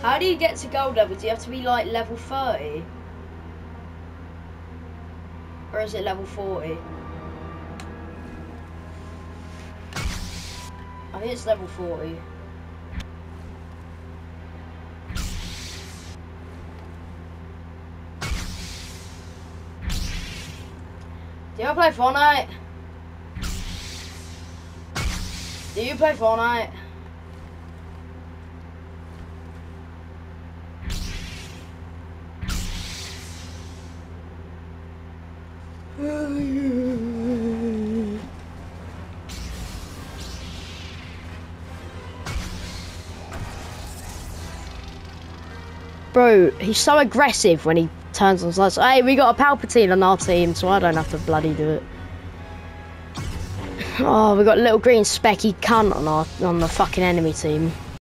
How do you get to gold level? Do you have to be like level 30? Or is it level 40? I think it's level 40. Do you play Fortnite? Do you play Fortnite? Bro, he's so aggressive when he turns on sides. Hey, we got a Palpatine on our team, so I don't have to bloody do it. Oh, we got a little green specky cunt on the fucking enemy team.